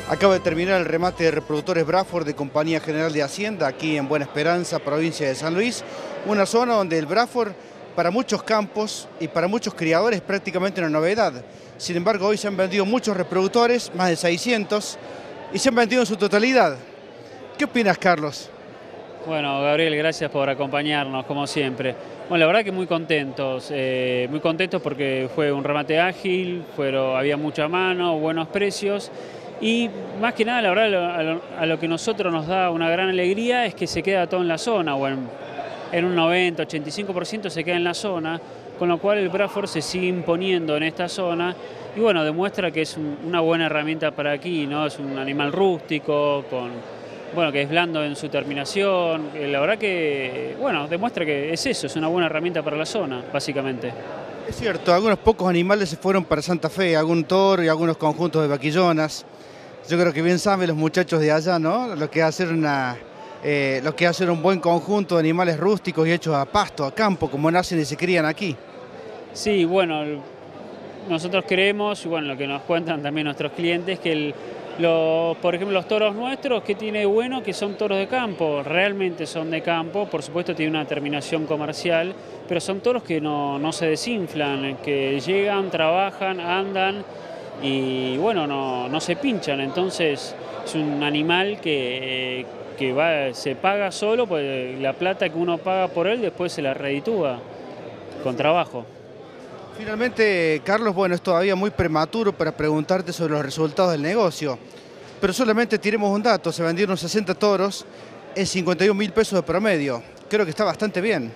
Acaba de terminar el remate de reproductores Braford de Compañía General de Hacienda, aquí en Buena Esperanza, provincia de San Luis. Una zona donde el Braford, para muchos campos y para muchos criadores, es prácticamente una novedad. Sin embargo, hoy se han vendido muchos reproductores, más de 600, y se han vendido en su totalidad. ¿Qué opinas, Carlos? Bueno, Gabriel, gracias por acompañarnos, como siempre. Bueno, la verdad que muy contentos porque fue un remate ágil, había mucha mano, buenos precios y más que nada, la verdad, a lo que nosotros nos da una gran alegría es que se queda todo en la zona, o en un 90, 85% se queda en la zona, con lo cual el Braford se sigue imponiendo en esta zona y bueno, demuestra que es una buena herramienta para aquí, ¿no? Es un animal rústico, que es blando en su terminación. La verdad que, bueno, demuestra que es eso, es una buena herramienta para la zona, básicamente. Es cierto, algunos pocos animales se fueron para Santa Fe, algún toro y algunos conjuntos de vaquillonas. Yo creo que bien saben los muchachos de allá, ¿no? Lo que es hacer un buen conjunto de animales rústicos y hechos a pasto, a campo, como nacen y se crían aquí. Sí, bueno, nosotros creemos, y bueno, lo que nos cuentan también nuestros clientes, que por ejemplo, los toros nuestros, ¿qué tiene de bueno? Que son toros de campo, realmente son de campo, por supuesto tiene una terminación comercial, pero son toros que no se desinflan, que llegan, trabajan, andan y bueno, no se pinchan, entonces es un animal que se paga solo, pues la plata que uno paga por él después se la reditúa con trabajo. Finalmente, Carlos, bueno, es todavía muy prematuro para preguntarte sobre los resultados del negocio, pero solamente tiremos un dato: se vendieron 60 toros en 51.000 pesos de promedio. Creo que está bastante bien.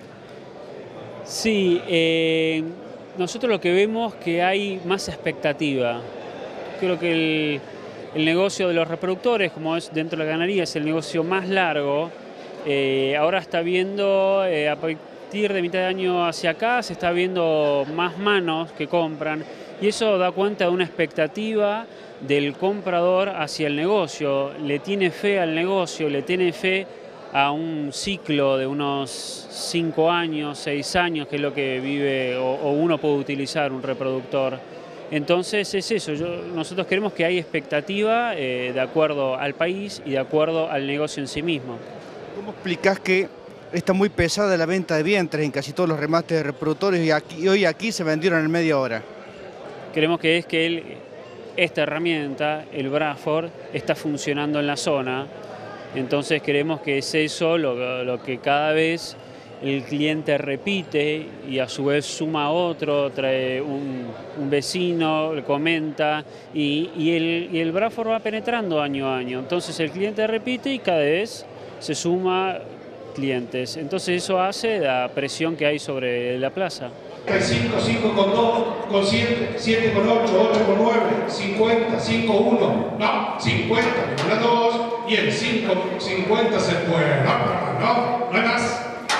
Sí, nosotros lo que vemos es que hay más expectativa. Creo que el negocio de los reproductores, como es dentro de la ganadería, es el negocio más largo. Ahora está viendo, a partir de mitad de año hacia acá, se está viendo más manos que compran y eso da cuenta de una expectativa del comprador hacia el negocio. Le tiene fe al negocio, le tiene fe a un ciclo de unos 5 años, 6 años, que es lo que vive o uno puede utilizar un reproductor. Entonces es eso, nosotros creemos que hay expectativa de acuerdo al país y de acuerdo al negocio en sí mismo. ¿Cómo explicás que está muy pesada la venta de vientres en casi todos los remates de reproductores y hoy aquí se vendieron en media hora? Creemos que es que esta herramienta, el Braford, está funcionando en la zona. Entonces creemos que es eso lo que cada vez el cliente repite y a su vez suma a otro, trae un vecino, le comenta y el Braford va penetrando año a año. Entonces el cliente repite y cada vez se suma clientes. Entonces eso hace la presión que hay sobre la plaza. 5, 5 con 2, con 7, 7 con 8, 8 con 9, 50, 5, 1, no, 50 con la 2 y el 5, 50 se fue, no hay más.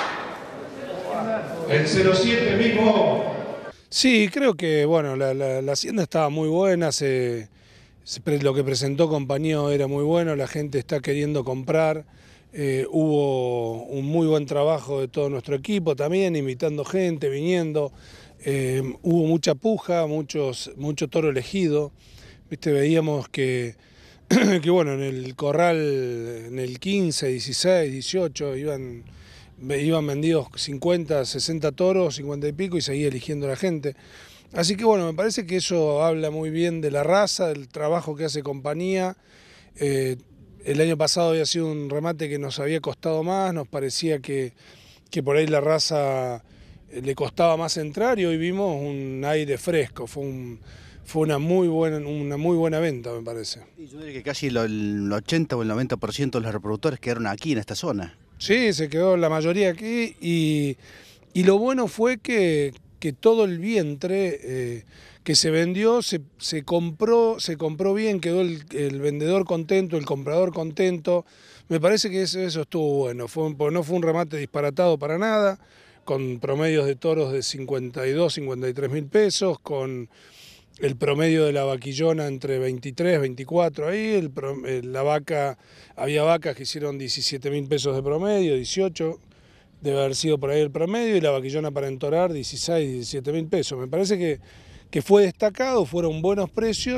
El 07 mismo. Sí, creo que bueno, la hacienda estaba muy buena, lo que presentó Compañía era muy bueno, la gente está queriendo comprar. Hubo un muy buen trabajo de todo nuestro equipo también, invitando gente, viniendo. Hubo mucha puja, mucho toro elegido. Viste, veíamos que bueno, en el corral, en el 15, 16, 18, iban vendidos 50, 60 toros, 50 y pico, y seguía eligiendo la gente. Así que bueno, me parece que eso habla muy bien de la raza, del trabajo que hace Compañía. El año pasado había sido un remate que nos había costado más, nos parecía que por ahí la raza le costaba más entrar y hoy vimos un aire fresco, fue una muy buena venta, me parece. Y yo diría que casi el 80 o el 90% de los reproductores quedaron aquí en esta zona. Sí, se quedó la mayoría aquí y lo bueno fue que todo el vientre que se vendió se compró bien, quedó el vendedor contento, el comprador contento. Me parece que eso estuvo bueno, no fue un remate disparatado para nada, con promedios de toros de 52, 53 mil pesos, con el promedio de la vaquillona entre 23, 24 ahí, había vacas que hicieron 17 mil pesos de promedio, 18, debe haber sido por ahí el promedio, y la vaquillona para entorar 16, 17 mil pesos. Me parece que fue destacado, fueron buenos precios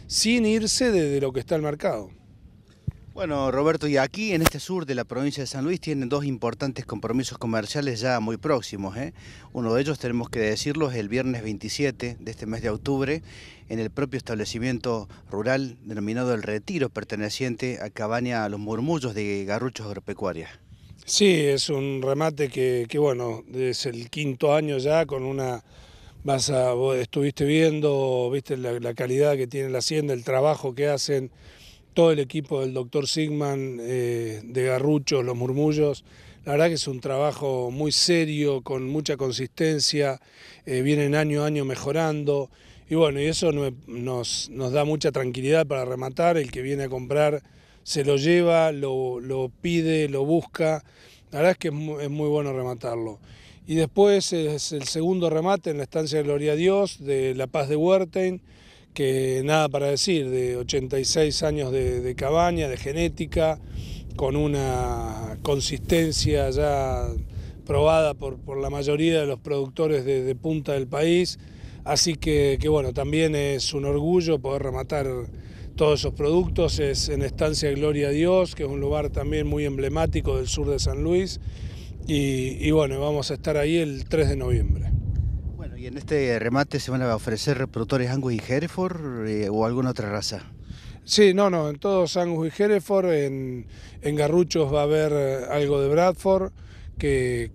sin irse de lo que está el mercado. Bueno, Roberto, y aquí en este sur de la provincia de San Luis tienen dos importantes compromisos comerciales ya muy próximos, ¿eh? Uno de ellos, tenemos que decirlo, es el viernes 27 de este mes de octubre, en el propio establecimiento rural denominado El Retiro, perteneciente a Cabaña Los Murmullos de Garruchos Agropecuarias. Sí, es un remate que bueno, es el 5.º año ya, con una... vos estuviste viendo, viste la calidad que tiene la hacienda, el trabajo que hacen todo el equipo del doctor Sigman, de Garruchos, Los Murmullos. La verdad que es un trabajo muy serio, con mucha consistencia, vienen año a año mejorando, y bueno, y eso nos da mucha tranquilidad para rematar. El que viene a comprar se lo lleva, lo pide, lo busca. La verdad es que es muy bueno rematarlo. Y después es el segundo remate en la estancia de Gloria a Dios de La Paz de Huertain, que nada para decir, de 86 años de cabaña, de genética, con una consistencia ya probada por la mayoría de los productores de punta del país. Así que bueno, también es un orgullo poder rematar todos esos productos. Es en Estancia Gloria a Dios, que es un lugar también muy emblemático del sur de San Luis. Y bueno, vamos a estar ahí el 3 de noviembre. Bueno, y en este remate se van a ofrecer reproductores Angus y Hereford o alguna otra raza. Sí, no, en todos Angus y Hereford, en Garruchos va a haber algo de Bradford, que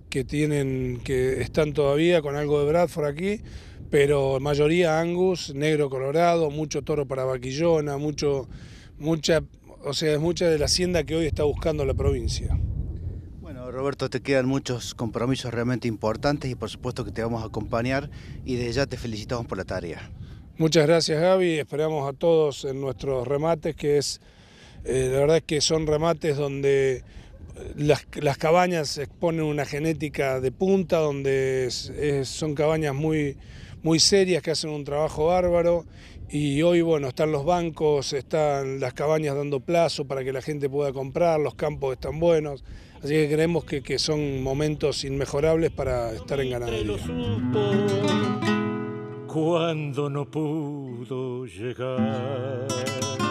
están todavía con algo de Bradford aquí, pero mayoría Angus, negro colorado, mucho toro para vaquillona, mucha de la hacienda que hoy está buscando la provincia. Bueno, Roberto, te quedan muchos compromisos realmente importantes y por supuesto que te vamos a acompañar y desde ya te felicitamos por la tarea. Muchas gracias, Gaby, esperamos a todos en nuestros remates, la verdad es que son remates donde las cabañas exponen una genética de punta, donde son cabañas muy serias que hacen un trabajo bárbaro, y hoy bueno, están los bancos, están las cabañas dando plazo para que la gente pueda comprar, los campos están buenos, así que creemos que son momentos inmejorables para estar en ganadería. Cuando no pudo llegar.